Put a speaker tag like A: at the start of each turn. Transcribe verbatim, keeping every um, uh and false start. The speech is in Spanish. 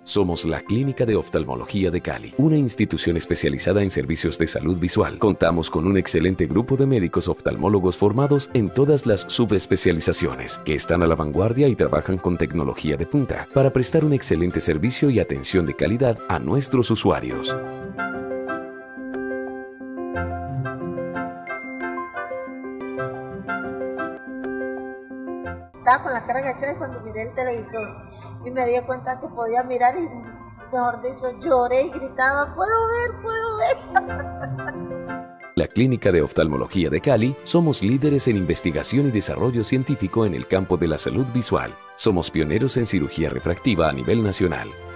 A: Somos la Clínica de Oftalmología de Cali, una institución especializada en servicios de salud visual. Contamos con un excelente grupo de médicos oftalmólogos formados en todas las subespecializaciones, que están a la vanguardia y trabajan con tecnología de punta para prestar un excelente servicio y atención de calidad a nuestros usuarios.
B: Estaba con la cara agachada cuando miré el televisor y me di cuenta que podía mirar y, mejor dicho, lloré y gritaba, ¡puedo ver, puedo ver!
A: La Clínica de Oftalmología de Cali somos líderes en investigación y desarrollo científico en el campo de la salud visual. Somos pioneros en cirugía refractiva a nivel nacional.